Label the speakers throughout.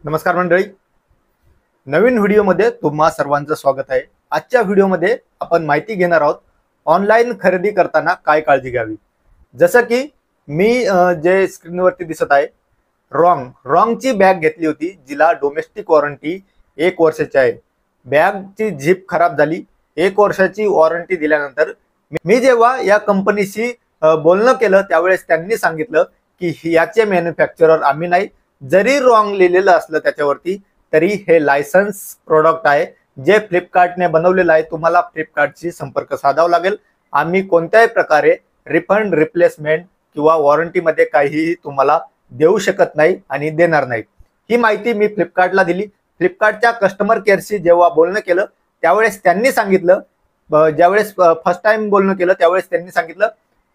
Speaker 1: नमस्कार मंडळी, नवीन व्हिडिओमध्ये तुम्हा सर्वांचं स्वागत आहे। आजच्या व्हिडिओमध्ये आपण माहिती घेणार आहोत ऑनलाईन खरेदी करताना काय काळजी घ्यावी। जसं की मी जे स्क्रीनवरती दिसत आहे रॉंगची बॅग घेतली होती, जिला डोमेस्टिक वॉरंटी 1 वर्षाची आहे। बॅगची झिप खराब झाली। 1 वर्षाची वॉरंटी दिल्यानंतर मी जेव्हा या कंपनीशी बोलणं केलं त्यावेळेस त्यांनी सांगितलं की याचे मॅन्युफॅक्चरर आम्ही नाही, जरी रॉंग लिहिलेलं असलं त्याच्यावरती तरी हे लायसन्स प्रोडक्ट आहे, जे फ्लिपकार्टने बनवलेलं आहे। तुम्हाला फ्लिपकार्टशी संपर्क साधावा लागेल। आम्ही कोणत्याही प्रकारे रिफंड, रिप्लेसमेंट किंवा वॉरंटीमध्ये काहीही तुम्हाला देऊ शकत नाही आणि देणार नाही। ही माहिती मी फ्लिपकार्टला दिली। फ्लिपकार्टच्या कस्टमर केअरशी जेव्हा बोलणं केलं त्यावेळेस त्यांनी सांगितलं, ज्यावेळेस फर्स्ट टाइम बोलणं केलं त्यावेळेस त्यांनी सांगितलं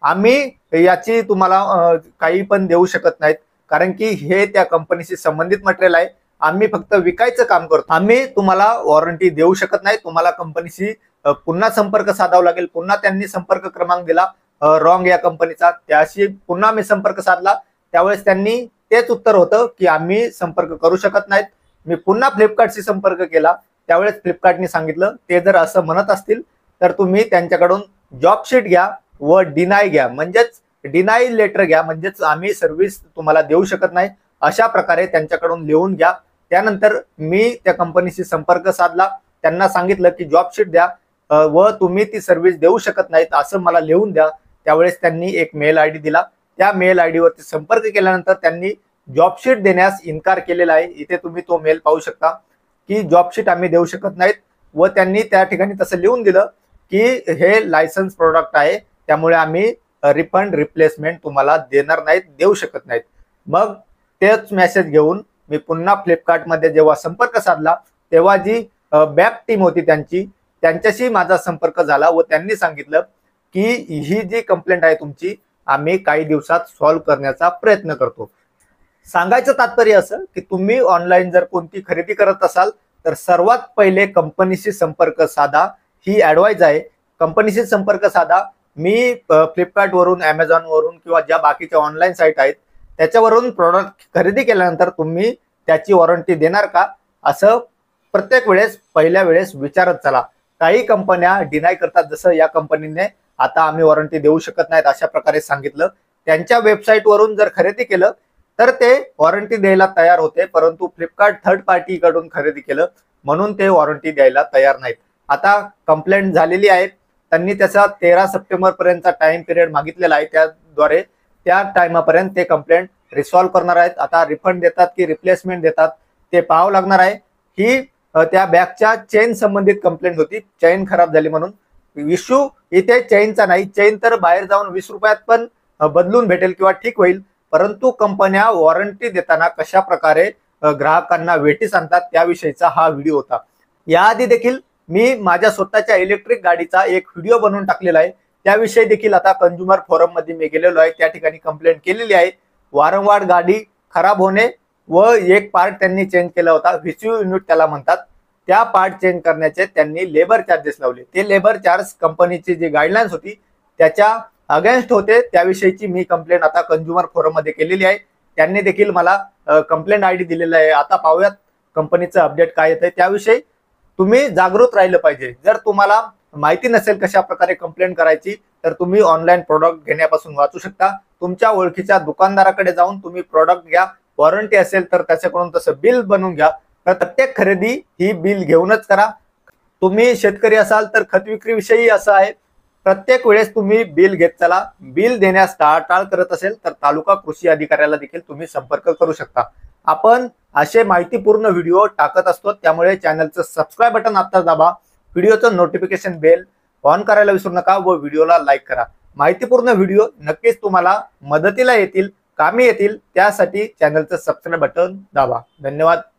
Speaker 1: आम्ही याची तुम्हाला काही पण देऊ शकत नाहीत, कारण की हे त्या कंपनीशी संबंधित मटेरियल आहे। आम्ही फक्त विकायचं काम करतो, आम्ही तुम्हाला वॉरंटी देऊ शकत नाही। तुम्हाला कंपनीशी पुन्हा संपर्क साधावा लागेल। पुन्हा त्यांनी संपर्क क्रमांक दिला रॉंग या कंपनीचा, त्याशी पुन्हा मी संपर्क साधला त्यावेळेस त्यांनी तेच उत्तर होतं की आम्ही संपर्क करू शकत नाहीत। मी पुन्हा फ्लिपकार्टशी संपर्क केला त्यावेळेस फ्लिपकार्टने सांगितलं ते जर असं म्हणत असतील तर तुम्ही त्यांच्याकडून जॉब शीट घ्या व डिनाय घ्या, म्हणजेच डिनाय लेटर घ्या, म्हणजेच आम्ही सर्व्हिस तुम्हाला देऊ शकत नाही अशा प्रकारे त्यांच्याकडून लिहून घ्या। त्यानंतर मी त्या कंपनीशी संपर्क साधला, त्यांना सांगितलं की जॉब शीट द्या व तुम्ही ती सर्व्हिस देऊ शकत नाहीत असं मला लिहून द्या। त्यावेळेस त्यांनी एक मेल आयडी दिला। त्या मेल आयडी वरती संपर्क केल्यानंतर त्यांनी जॉब शीट देण्यास इन्कार केलेला आहे। इथे तुम्ही तो मेल पाहू शकता की जॉब शीट आम्ही देऊ शकत नाहीत व त्यांनी त्या ठिकाणी तसं लिहून दिलं की हे लायसन्स प्रोडक्ट आहे, त्यामुळे आम्ही रिफंड, रिप्लेसमेंट तुम्हाला देणार नाहीत, देऊ शकत नाहीत। मग तेच मेसेज घेऊन मी पुन्हा फ्लिपकार्टमध्ये जेव्हा संपर्क साधला तेव्हा जी बॅक टीम होती त्यांच्याशी माझा संपर्क झाला व त्यांनी सांगितलं की ही जी कंप्लेंट आहे तुमची आम्ही काही दिवसात सॉल्व्ह करण्याचा प्रयत्न करतो। सांगायचं तात्पर्य असं की तुम्ही ऑनलाईन जर कोणती खरेदी करत असाल तर सर्वात पहिले कंपनीशी संपर्क साधा, ही ॲडवाइस आहे। कंपनीशी संपर्क साधा। मी फ्लिपकार्ट वरून, अमेझॉन वरून किंवा ज्या बाकीच्या ऑनलाईन साईट आहेत त्याच्यावरून प्रोडक्ट खरेदी केल्यानंतर तुम्ही त्याची वॉरंटी देणार का असं प्रत्येक वेळेस पहिल्या वेळेस विचारत चला। काही कंपन्या डिनाय करतात, जसं या कंपनीने आता आम्ही वॉरंटी देऊ शकत नाहीत अशा प्रकारे सांगितलं। त्यांच्या वेबसाईट वरून जर खरेदी केलं तर ते वॉरंटी द्यायला तयार होते, परंतु फ्लिपकार्ट थर्ड पार्टी कडून खरेदी केलं म्हणून ते वॉरंटी द्यायला तयार नाहीत। आता कंप्लेंट झालेली आहे, त्यांनी त्याचा 13 सप्टेंबर पर्यंतचा टाइम पिरियड मागितलेला आहे, त्याद्वारे त्या टाइमापर्यंत ते कंप्लेंट रिसॉल्व्ह करणार आहेत। आता रिफंड देतात की रिप्लेसमेंट देतात ते पाहावं लागणार आहे। ही त्या बॅगच्या चेन संबंधित कंप्लेंट होती, चेन खराब झाली म्हणून। इश्यू इथे चेनचा नाही, चेन तर बाहेर जाऊन 20 रुपयात पण बदलून भेटेल किंवा ठीक होईल, परंतु कंपन्या वॉरंटी देताना कशा प्रकारे ग्राहकांना वेठीस आणतात त्याविषयीचा हा व्हिडिओ होता। याआधी देखील मी माझ्या स्वतःच्या इलेक्ट्रिक गाडीचा एक व्हिडिओ बनवून टाकलेला आहे, त्याविषयी देखील आता कंझ्युमर फोरम मध्ये मी गेलेलो आहे, त्या ठिकाणी कंप्लेंट केलेली आहे। वारंवार गाडी खराब होणे व एक पार्ट त्यांनी चेंज केला होता, व्हीसीयू युनिट त्याला म्हणतात, त्या पार्ट चेंज करण्याचे त्यांनी लेबर चार्जेस लावले। ते लेबर चार्ज कंपनीची जी गाईडलाईन्स होती त्याच्या अगेन्स्ट होते, त्याविषयीची मी कंप्लेंट आता कंझ्युमर फोरम मध्ये केलेली आहे। त्यांनी देखील मला कंप्लेंट आयडी दिलेला आहे। आता पाहूयात कंपनीचं अपडेट काय येतंय त्याविषयी। तुम्ही जागृत राहिलं पाहिजे। जर तुम्हाला माहिती नसेल कशा प्रकारे कंप्लेंट करायची तर तुम्ही ऑनलाईन प्रोडक्ट घेण्यापासून वाचू शकता। तुमच्या ओळखीच्या दुकानदाराकडे जाऊन तुम्ही प्रोडक्ट घ्या, वॉरंटी असेल तर त्याच्याकडून तसं बिल बनवून घ्या। प्रत्येक खरेदी ही बिल घेऊनच करा। तुम्ही शेतकरी असाल तर खत विक्री विषयी असं आहे, प्रत्येक वेळेस तुम्ही बिल घेत चला। बिल देण्यास टाळाटाळ करत असेल तर तालुका कृषी अधिकाऱ्याला देखील तुम्ही संपर्क करू शकता। आपण असे माहितीपूर्ण व्हिडिओ टाकत असतो, त्यामुळे चॅनलचं सबस्क्राईब बटन आता दाबा, व्हिडिओचं नोटिफिकेशन बेल ऑन करायला विसरू नका व व्हिडिओला लाईक करा। माहितीपूर्ण व्हिडिओ नक्कीच तुम्हाला मदतीला येतील, कामी येतील, त्यासाठी चॅनलचं सबस्क्राईब बटन दाबा। धन्यवाद।